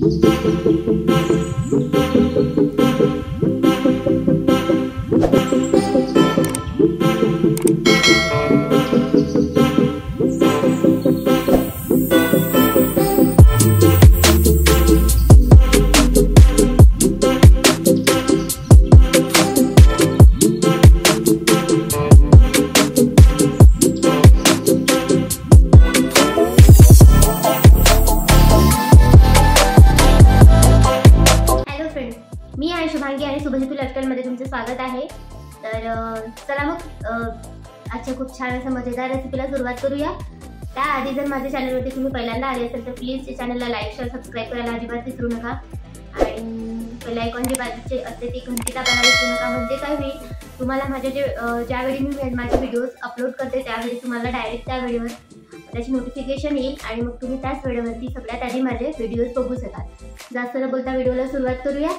शुभांगी आणि शुभजितू लाईफस्टाईलमध्ये तुमचे स्वागत आहे। तर चला मग आजच्या खूप छान असं मजेदार रेसिपीला सुरुवात करूया। त्याआधी जर माझ्या चॅनलवरती तुम्ही पहिल्यांदा आले असेल तर प्लीज त्या चॅनलला लाईक शेअर सबस्क्राईब करायला अजिबात विसरू नका आणि बेल आयकॉन जे बाजूचे असते ते घंटी दाबायला विसरू नका। म्हणजे काय होईल, तुम्हाला माझे ज्यावेळी मी माझे व्हिडिओज अपलोड करते त्यावेळी तुम्हाला डायरेक्ट त्या व्हिडिओवर त्याची नोटिफिकेशन येईल आणि मग तुम्ही त्याच व्हिडिओवरती सगळ्यात आधी माझे व्हिडिओज बघू शकाल। जास्त न बोलता व्हिडिओला सुरुवात करूया।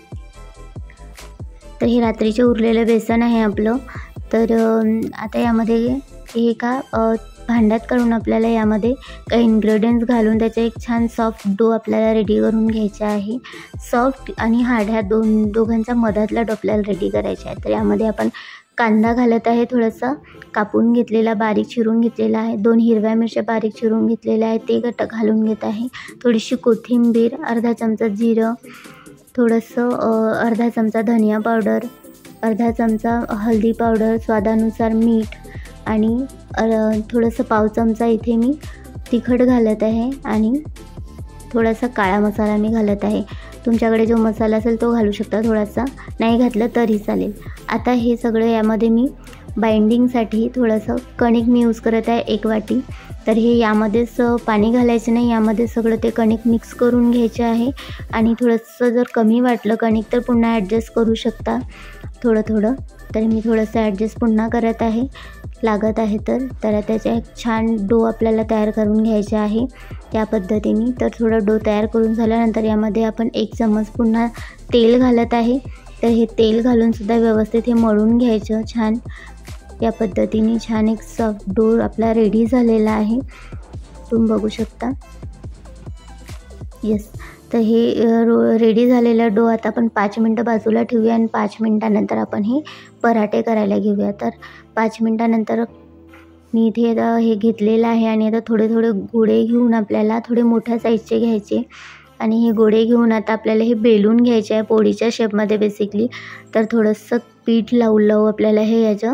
तर हे रात्रीचे उरलेलं बेसन आहे आपलं। तर आता यामध्ये हे एका भांड्यात काढून आपल्याला यामध्ये काही इन्ग्रेडियंट्स घालून त्याचा एक छान सॉफ्ट डो आपल्याला रेडी करून घ्यायचा आहे। सॉफ्ट आणि हार्ड ह्या दोघांचा मधातला डो आपल्याला रेडी करायचा आहे। तर यामध्ये आपण कांदा घालत आहे, थोडासा कापून घेतलेला बारीक चिरून घेतलेला आहे। 2 हिरव्या मिरच्या बारीक चिरून घेतलेल्या आहेत ते घालून घेत आहे। थोडीशी कोथिंबीर, अर्धा चमचा जिरं, थोडंसं अर्धा चमचा धनिया पावडर, अर्धा चमचा हळदी पावडर, स्वादानुसार मीठ आणि थोडंसं पाव चमचा इथे मी तिखट घालत आहे आणि थोडासा काळा मसाला मी घालत आहे। तुमच्याकडे जो मसाला असेल तो घालू शकता, थोडासा नाही घातलं तरी चालेल। आता हे सगळं यामध्ये मी बाइंडिंगसाठी थोडंसं कणिक मी यूज करत आहे 1 वाटी। तर हे यामध्येच पाणी घालायचं नाही, यामध्ये सगळं ते कणिक मिक्स करून घ्यायचे आहे आणि थोडंसं जर कमी वाटलं कणिक तर पुन्हा ॲडजस्ट करू शकता थोडं। तर मी थोडंसं ॲडजस्ट पुन्हा करत आहे, लागत आहे तर त्याचा एक छान डो आपल्याला तयार करून घ्यायचा आहे त्या पद्धतीने। तर थोडं डो तयार करून झाल्यानंतर यामध्ये आपण 1 चम्मच पुन्हा तेल घालत आहे। तर हे तेल घालून सुद्धा व्यवस्थित हे मळून घ्यायचं छान या पद्धतीने। छान एक सॉफ्ट डो आपला रेडी झालेला आहे, तुम्ही बघू शकता। येस, तर हे रेडी झालेला डो आता आपण 5 मिनटं बाजूला ठेवूया आणि 5 मिनटानंतर आपण हे पराठे करायला घेऊया। तर 5 मिनटानंतर मी इथे आता हे घेतलेलं आहे आणि आता थोडे गोळे घेऊन आपल्याला थोडे मोठ्या साईजचे घ्यायचे आणि हे गोळे घेऊन आता आपल्याला हे बेलून घ्यायचे आहे पोळीच्या शेपमध्ये बेसिकली। तर थोडंसं पीठ लावू आपल्याला हे याचं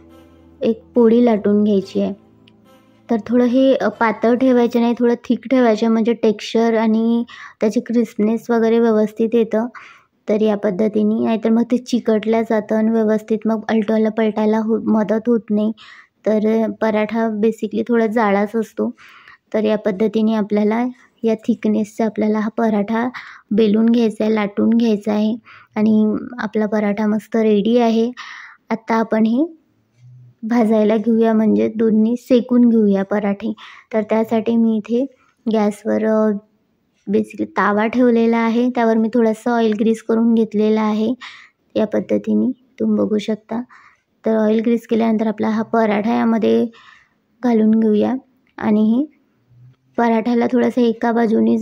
एक पोळी लाटून घ्यायची आहे। तर थोडं हे पातळ ठेवायचं नाही, थोडं थिक ठेवायचं म्हणजे टेक्स्चर आणि त्याची क्रिस्पनेस वगैरे व्यवस्थित येतं। तर या पद्धतीने, नाहीतर मग ते चिकटल्या जातं आणि व्यवस्थित मग पलटायला मदत होत नाही। तर पराठा बेसिकली थोडा जाडाच असतो। तर या पद्धतीने आपल्याला या थिकनेसचा आपल्याला हा पराठा बेलून घ्यायचा आहे, लाटून घ्यायचा आहे आणि आपला पराठा मस्त रेडी आहे। आता आपण हे भाजायला घेऊया, म्हणजे दोन्ही सेकून घेऊया पराठे। तर त्यासाठी मी इथे गॅसवर बेसिकली तावा ठेवलेला आहे, त्यावर मी थोडंसं ऑइल ग्रीस करून घेतलेला आहे या पद्धतीने, तुम्ही बघू शकता। तर ऑइल ग्रीस केल्यानंतर आपला हा पराठा यामध्ये घालून घेऊया आणि हे पराठ्याला थोडंसं एका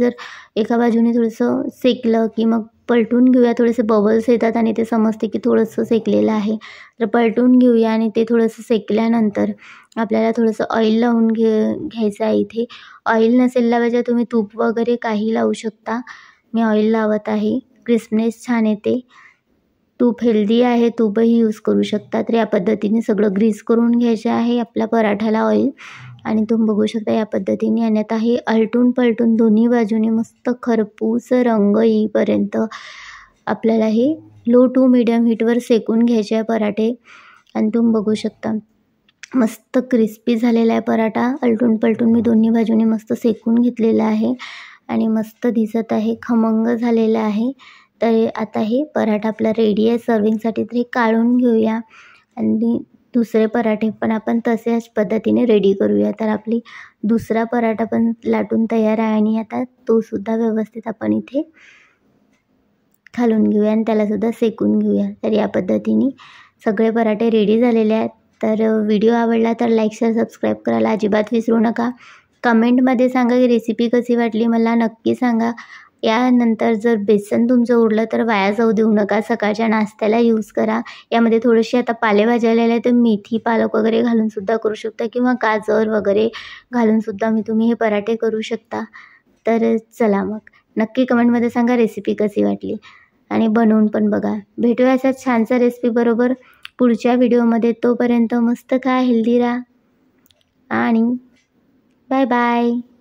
बाजूने थोडंसं सेकलं की मग पलटून घेऊया। थोडेसे बबल्स येतात आणि ते समजते की थोडंसं सेकलेलं आहे। तर पलटून घेऊया आणि ते थोडंसं सेकल्यानंतर आपल्याला थोडंसं ऑइल लावून घ्यायचं आहे। इथे ऑइल नसेल लावायचं तुम्ही तूप वगैरे काही लावू शकता, मी ऑइल लावत आहे, क्रिस्पनेस छान येते। तूप हेल्दी आहे, तूपही यूज करू शकता। तर या पद्धतीने सगळं ग्रीस करून घ्यायचं आहे आपल्या पराठ्याला ऑइल आणि तुम्ही बघू शकता या पद्धतीने। आणि आता हे आलटून पलटून दोन्ही बाजूने मस्त खरपूस रंग येईपर्यंत आपल्याला हे लो टू मीडियम हीटवर सेकून घ्यायचे आहे पराठे आणि तुम्ही बघू शकता मस्त क्रिस्पी झालेला आहे पराठा। आलटून पलटून मी दोन्ही बाजूने मस्त सेकून घेतलेला आहे आणि मस्त दिसत आहे, खमंग झालेला आहे। तर आता हे पराठा आपला रेडी आहे सर्विंगसाठी। तर हे काढून घेऊया आणि दुसरे पराठे पण आपण तशाच पद्धतीने रेडी करूया। तर आपली दुसरा पराठा पण लाटून तयार आहे आणि आता तो सुद्धा व्यवस्थित आपण इथे घालून घेऊया आणि त्यालासुद्धा सेकून घेऊया। तर या पद्धतीने सगळे पराठे रेडी झालेले आहेत। तर व्हिडिओ आवडला तर लाईक शेअर सबस्क्राईब करायला अजिबात विसरू नका। कमेंटमध्ये सांगा की रेसिपी कशी वाटली, मला नक्की सांगा यानंतर जर बेसन तुमचं उरलं तर वाया जाऊ देऊ नका, सकाळच्या नाश्त्याला यूज करा. यामध्ये थोडीशी आता पालेभाज्या आलेल्या आहेत, तर मेथी, पालक वगैरे घालूनसुद्धा करू शकता किंवा गाजर वगैरे घालूनसुद्धा तुम्ही हे पराठे करू शकता. तर चला मग नक्की कमेंटमध्ये सांगा रेसिपी कशी वाटली आणि बनवून पण बघा. भेटूया अशाच छानसा रेसिपीबरोबर पुढच्या व्हिडिओमध्ये. तोपर्यंत मस्त खा, हेल्दी राहा आणि बाय बाय.